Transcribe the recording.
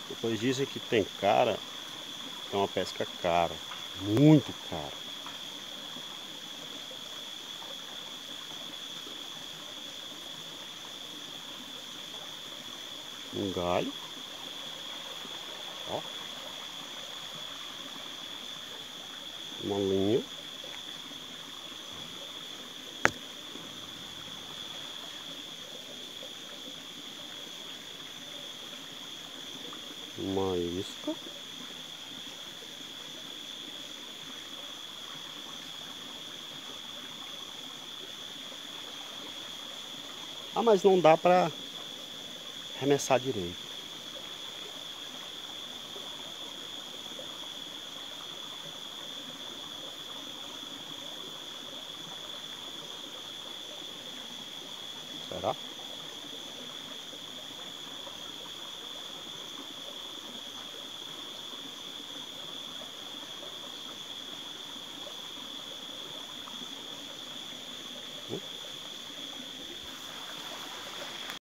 Depois dizem que tem cara, é uma pesca cara, muito cara. Um galho, ó, uma linha, uma isca, ah, mas não dá pra arremessar direito. Será?